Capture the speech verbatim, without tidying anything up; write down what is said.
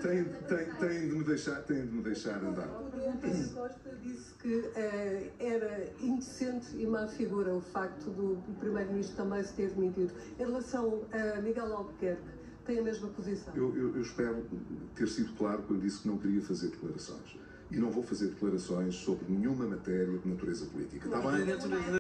Tem, tem, tem, de me deixar, tem de me deixar andar. O António Costa disse que uh, era indecente e má figura o facto do Primeiro-Ministro também se ter demitido. Em relação a Miguel Albuquerque, tem a mesma posição? Eu, eu, eu espero ter sido claro quando disse que não queria fazer declarações. E não vou fazer declarações sobre nenhuma matéria de natureza política. Está bem?